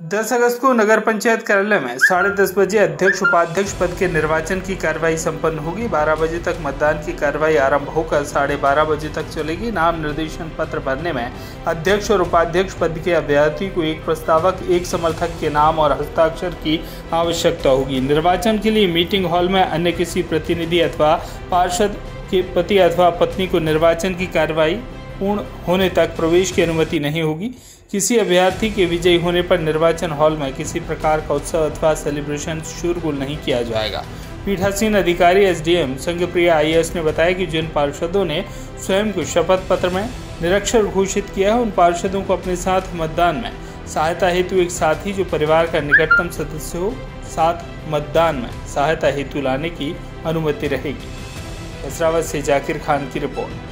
10 अगस्त को नगर पंचायत कार्यालय में 10:30 बजे अध्यक्ष उपाध्यक्ष पद के निर्वाचन की कार्रवाई संपन्न होगी। 12 बजे तक मतदान की कार्रवाई आरंभ होकर 12:30 बजे तक चलेगी। नाम निर्देशन पत्र भरने में अध्यक्ष और उपाध्यक्ष पद के अभ्यर्थी को एक प्रस्तावक, एक समर्थक के नाम और हस्ताक्षर की आवश्यकता होगी। निर्वाचन के लिए मीटिंग हॉल में अन्य किसी प्रतिनिधि अथवा पार्षद के पति अथवा पत्नी को निर्वाचन की कार्रवाई पूर्ण होने तक प्रवेश की अनुमति नहीं होगी। किसी अभ्यर्थी के विजयी होने पर निर्वाचन हॉल में किसी प्रकार का उत्सव अथवा सेलिब्रेशन शोरगुल नहीं किया जाएगा। पीठासीन अधिकारी एसडीएम संघप्रिया आईएएस ने बताया कि जिन पार्षदों ने स्वयं को शपथ पत्र में निरक्षर घोषित किया है, उन पार्षदों को अपने साथ मतदान में सहायता हेतु एक साथी जो परिवार का निकटतम सदस्य हो, साथ मतदान में सहायता हेतु लाने की अनुमति रहेगी। हैदराबाद से जाकिर खान की रिपोर्ट।